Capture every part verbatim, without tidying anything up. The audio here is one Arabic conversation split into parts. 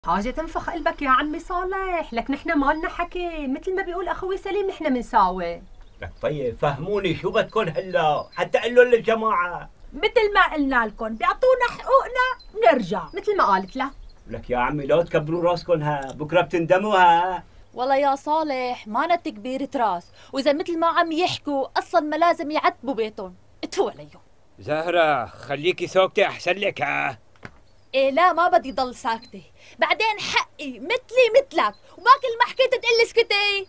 حاجة تنفخ قلبك يا عمي صالح، لك نحن مالنا حكي، مثل ما بيقول اخوي سليم نحن منساوي. لك طيب فهموني شو بدكن هلا حتى اقول لهم للجماعة. مثل ما قلنا لكم بيعطونا حقوقنا بنرجع مثل ما قالت له. لك يا عمي لا تكبروا راسكن ها، بكره بتندموا ها. والله يا صالح مانا تكبيرة راس، واذا مثل ما عم يحكوا اصلا ما لازم يعتبوا بيتهم، اتفوا عليهم. زهرة خليكي ساكتة احسن لك ها. ايه لا ما بدي ضل ساكتة، بعدين حقي مثلي مثلك، وما كل ما حكيت تقلي اسكتي.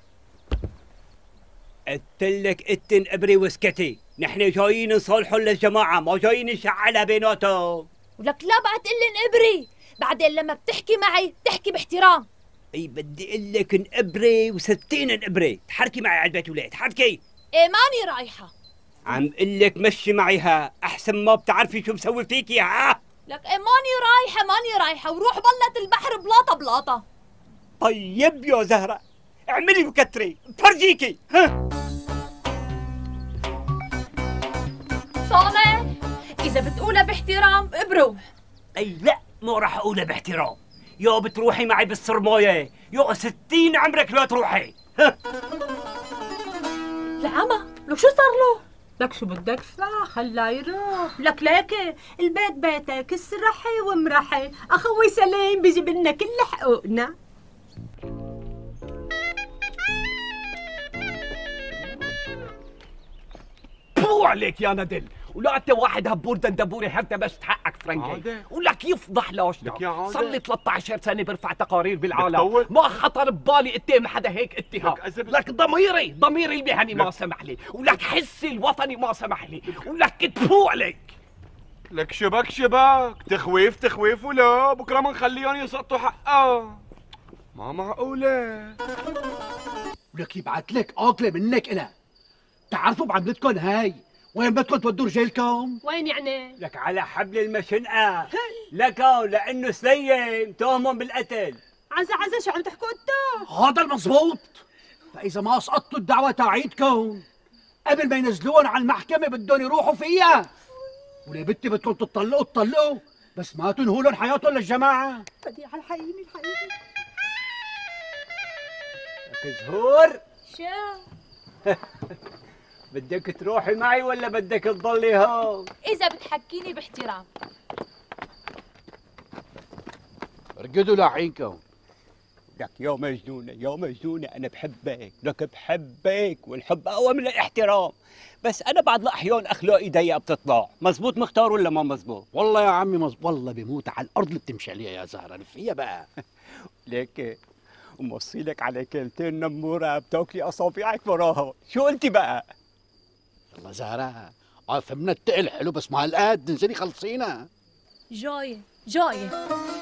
قلتلك اتن ابري واسكتي، نحن جايين نصالحوا للجماعة ما جايين نشعلها بيناتهم. ولك لا بعد تقلي انقبري، بعدين لما بتحكي معي بتحكي باحترام. اي بدي اقول لك انقبري وستين انقبري، تحركي معي على البيت ولا تحركي؟ ايه ماني رايحة. عم قل لك مشي معي ها، احسن ما بتعرفي شو مسوي فيكي ها. لك ايه ماني رايحة ماني رايحة، وروح بلت البحر بلاطة بلاطة. طيب يا زهرة اعملي وكتري بفرجيكي ها. صالح إذا بتقولها باحترام بروح. اي لا ما راح اقولها باحترام، يا بتروحي معي بالسرماية يا ستين عمرك لا تروحي ها. العمى لك شو صار له؟ لك شو بدك فا خلاه يروح، لك ليك البيت بيتك اسرحي وامرحي، اخوي سليم بيجيب لنا كل حقوقنا. بو عليك يا ندل، ولا انت واحد هبور دندبوري هرتة بس تحقق فرنجي، ولك يفضح لاشنا. صار لي ثلاثة عشر سنة برفع تقارير بالعالم، ما خطر ببالي اتهم حدا هيك اتهام. لك ضميري ضميري المهني ما سمح لي، ولك حسي الوطني ما سمح لي، ولك تفو عليك. لك شبك شبك تخويف تخويف، ولا بكره منخليهم يسقطوا حقها، ما معقولة. ولك يبعت لك عاقلة منك إلها، تعرفوا بعملتكم هاي وين بدكم تودوا رجالكم؟ وين يعني؟ لك على حبل المشنقة لك لأنه سليم تهمهم بالقتل. عزا عزا شو عم تحكوا انتو؟ هذا المضبوط. فإذا ما سقطتوا الدعوة تاعيتكم قبل ما ينزلوهم على المحكمة بدهم يروحوا فيها. ولا بنتي بدكم تطلقوا تطلقوا، بس ما تنهوا لهم حياتهم للجماعة. بدي على الحقيني الحقيني. لك زهور شو؟ بدك تروحي معي ولا بدك تضلي هون؟ إذا بتحكيني باحترام. رقدوا لاحقينكم. لك يا مجنونة يا مجنونة أنا بحبك، لك بحبك والحب أقوى من الاحترام، بس أنا بعض الأحيان أخلاقي ضيقة بتطلع، مزبوط مختار ولا ما مزبوط؟ والله يا عمي مزبوط، والله بموت على الأرض اللي بتمشي عليها يا زهرة، لفيها بقى. ليك وموصيلك على كلمتين نمورة بتاكلي أصابعك وراها، شو قلتي بقى؟ يلا زهرة اه فهمنا التقل حلو، بس ما هالقد انزلي خلصينا. جاية جاية.